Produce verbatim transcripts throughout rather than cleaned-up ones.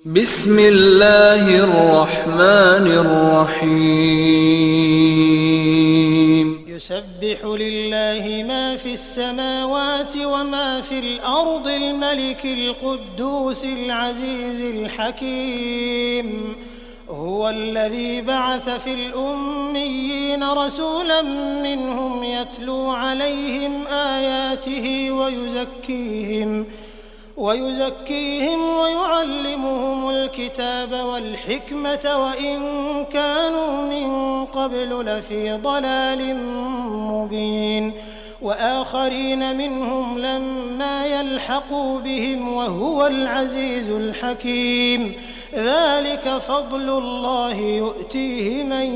بسم الله الرحمن الرحيم يسبح لله ما في السماوات وما في الأرض الملك القدوس العزيز الحكيم هو الذي بعث في الأميين رسولا منهم يتلو عليهم آياته ويزكيهم ويزكيهم ويعلمهم الكتاب والحكمة وإن كانوا من قبل لفي ضلال مبين وآخرين منهم لما يلحقوا بهم وهو العزيز الحكيم ذلك فضل الله يؤتيه من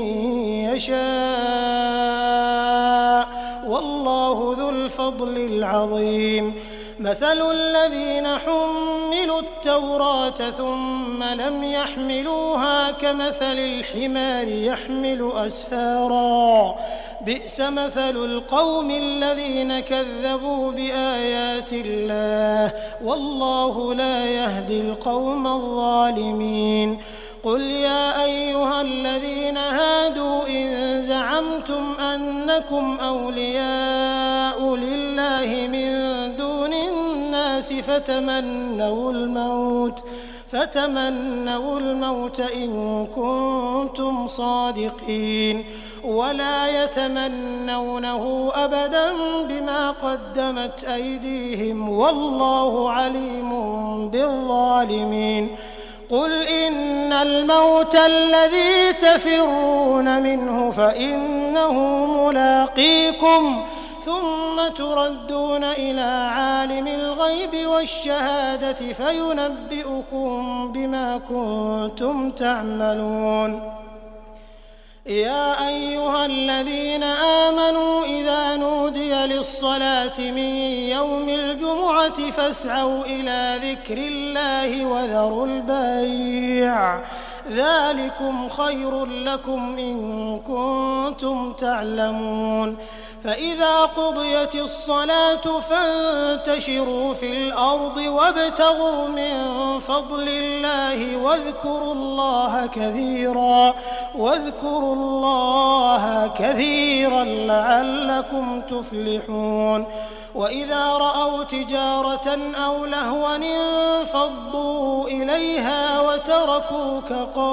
يشاء والله ذو الفضل العظيم مثل الذين حملوا التوراة ثم لم يحملوها كمثل الحمار يحمل أسفارا بئس مثل القوم الذين كذبوا بآيات الله والله لا يهدي القوم الظالمين قل يا أيها الذين هادوا إن زعمتم أنكم أولياء لله من دون الناس فتمنوا الموت فتمنوا الموت إن كنتم صادقين ولا يتمنونه أبدا بما قدمت أيديهم والله عليم بالظالمين قل إن الموت الذي تفرون منه فإنه ملاقيكم ثم تردون إلى عالم الغيب والشهادة فينبئكم بما كنتم تعملون يا أيها الذين آمنوا إذا نودي للصلاة من يوم الجمعة فاسعوا إلى ذكر الله وذروا البيع ذلكم خير لكم إن كنتم تعلمون فإذا قضيت الصلاة فانتشروا في الأرض وابتغوا من فضل الله واذكروا الله كثيرا واذكروا الله كثيرا لعلكم تفلحون وإذا رأوا تجارة أو لهوا انفضوا إليها وتركوك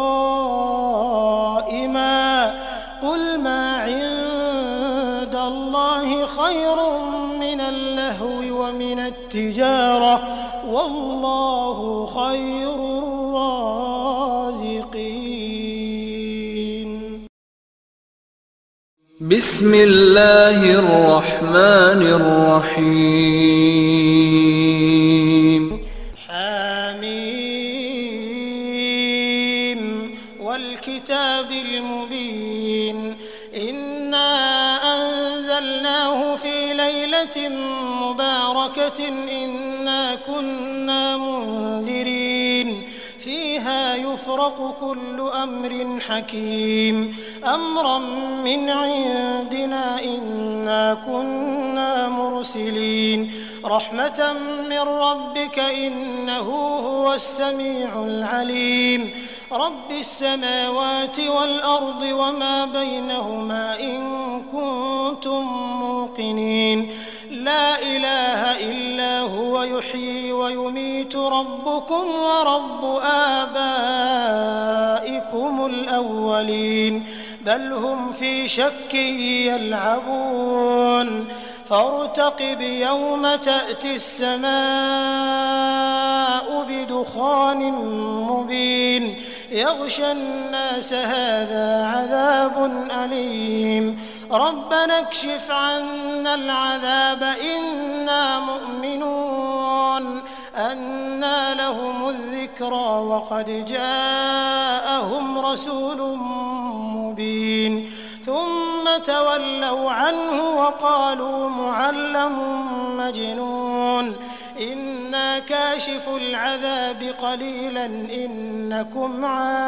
قائما قل ما عند الله خير من اللهو ومن التجارة والله خير الرازقين بسم الله الرحمن الرحيم حميم والكتاب المبين إنا أنزلناه في ليلة مباركة إنا كنا منذرين فيها يفرق كل أمر حكيم أمرا من عندنا إنا كنا مرسلين رحمة من ربك إنه هو السميع العليم رب السماوات والأرض وما بينهما إن كنتم موقنين لا إله إلا هو يحيي ويميت ربكم ورب آبائكم الأولين بل هم في شك يلعبون فارتقب يوم تأتي السماء بدخان مبين يغشى الناس هذا عذاب أليم ربنا اكشف عنا العذاب إنا مؤمنون أنى لهم الذكرى وقد جاءهم رسول مبين ثم تولوا عنه وقالوا معلم مجنون إنا كاشف العذاب قليلا إنكم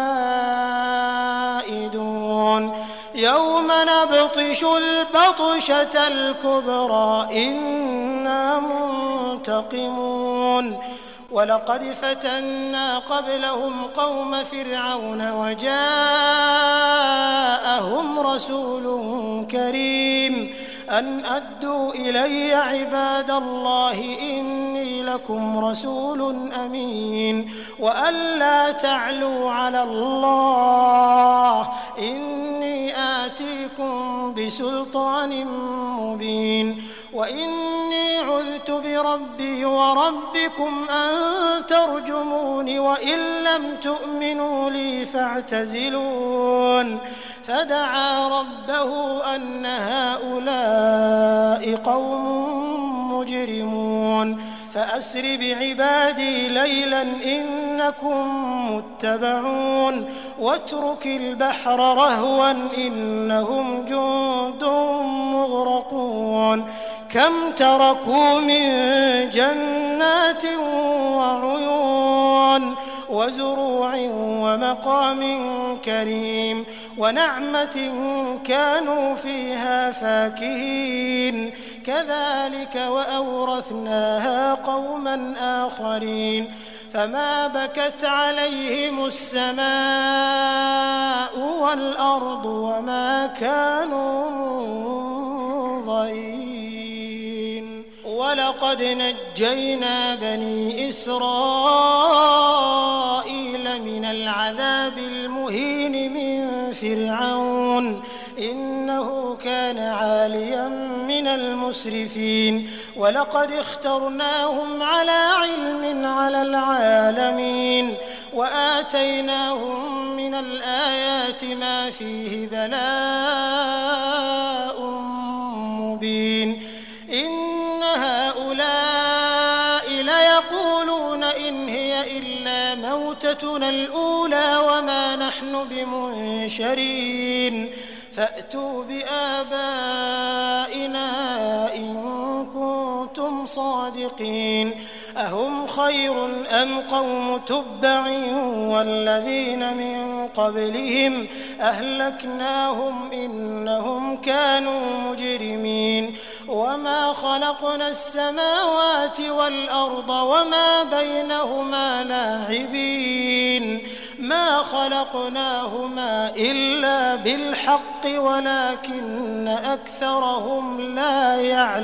عائدون يوم نبطش البطشة الكبرى إنا منتقمون ولقد فتنا قبلهم قوم فرعون وجاءهم رسول كريم أن أدوا إلي عباد الله إني لكم رسول أمين وأن لا تعلوا على الله إني آتيكم بسلطان مبين وإني عذت بربي وربكم أن ترجمون وإن لم تؤمنوا لي فاعتزلون فدعا ربه أن هؤلاء قوم مجرمون فأسر بعبادي ليلا إنكم متبعون واترك البحر رهوا إنهم جند مغرقون كم تركوا من جنات وعيون وزروع ومقام كريم ونعمة كانوا فيها فاكهين كذلك وأورثناها قوما آخرين فما بكت عليهم السماء والأرض وما كانوا منظرين ولقد نجينا بني إسرائيل من العذاب المهين من فرعون إنه كان عاليا من المسرفين ولقد اخترناهم على علم على العالمين وآتيناهم من الآيات ما فيه بلاء مبين إن هؤلاء ليقولون إن هي إلا موتتنا الأولى وما نحن بمنشرين فأتوا بآبائنا إن كنتم صادقين أهم خير أم قوم تبع والذين من قبلهم أهلكناهم إنهم كانوا مجرمين وما خلقنا السماوات والأرض وما بينهما لاعبين ما خلقناهما إلا بالحق ولكن أكثرهم لا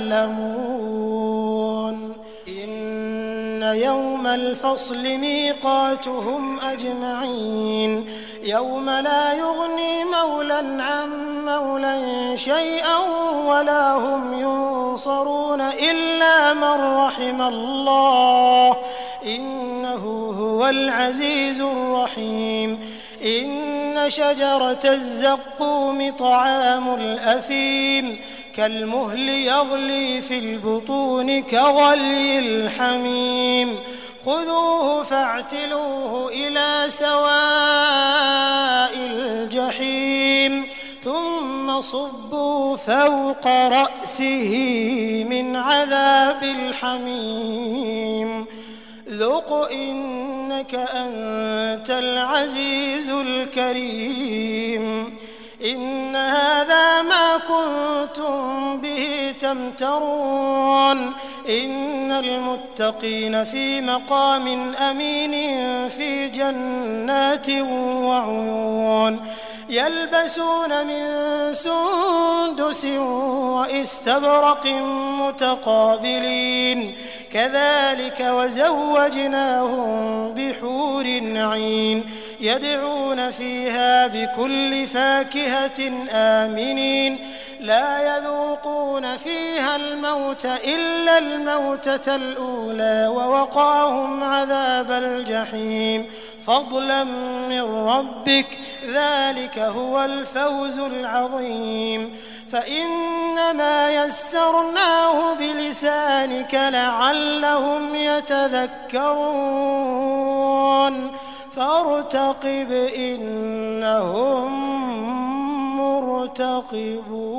يعلمون إن يوم الفصل ميقاتهم أجمعين يوم لا يغني مولى عن مولى شيئا ولا هم ينصرون إلا من رحم الله إنه هو العزيز الرحيم إن شجرة الزقوم طعام الأثيم كالمهل يغلي في البطون كغلي الحميم خذوه فاعتلوه إلى سواء الجحيم ثم صبوا فوق رأسه من عذاب الحميم ذق إنك أنت العزيز الكريم إن هذا ما كنتم به تمترون إن المتقين في مقام أمين في جنات وعيون يلبسون من سندس وإستبرق متقابلين كذلك وزوجناهم بحور عين يدعون فيها بكل فاكهة آمنين لا يذوقون فيها الموت إلا الموتة الأولى ووقاهم عذاب الجحيم فضلا من ربك ذلك هو الفوز العظيم فإنما يسرناه بلسانك لعلهم يتذكرون فارتقب إنهم مرتقبون.